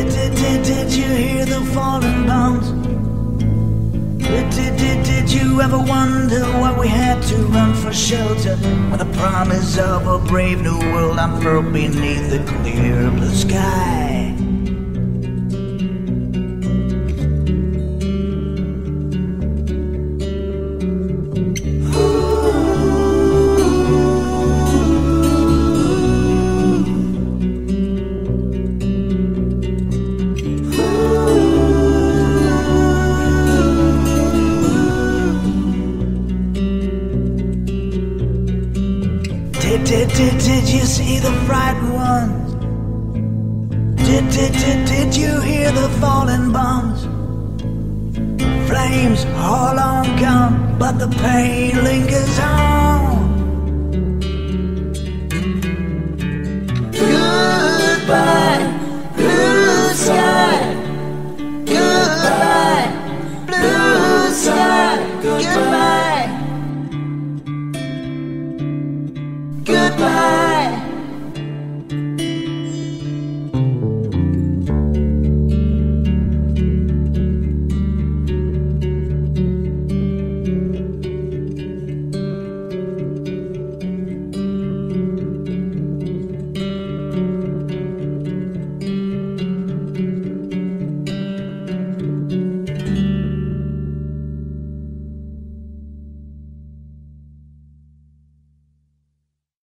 Did you hear the falling bombs? Did you ever wonder why we had to run for shelter when the promise of a brave new world unfurled beneath the clear blue sky? Did you see the frightened ones? Did you hear the falling bombs? Flames all long gone, but the pain lingers on. Goodbye, blue sky. Goodbye, blue sky. Goodbye. Goodbye.